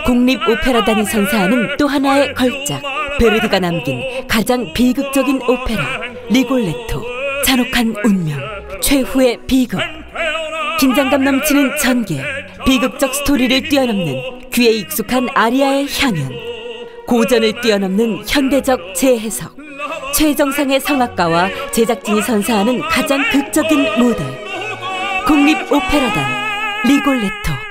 국립오페라단이 선사하는 또 하나의 걸작, 베르디가 남긴 가장 비극적인 오페라 리골레토. 잔혹한 운명, 최후의 비극. 긴장감 넘치는 전개, 비극적 스토리를 뛰어넘는 귀에 익숙한 아리아의 향연, 고전을 뛰어넘는 현대적 재해석, 최정상의 성악가와 제작진이 선사하는 가장 극적인 무대. 국립오페라단 리골레토.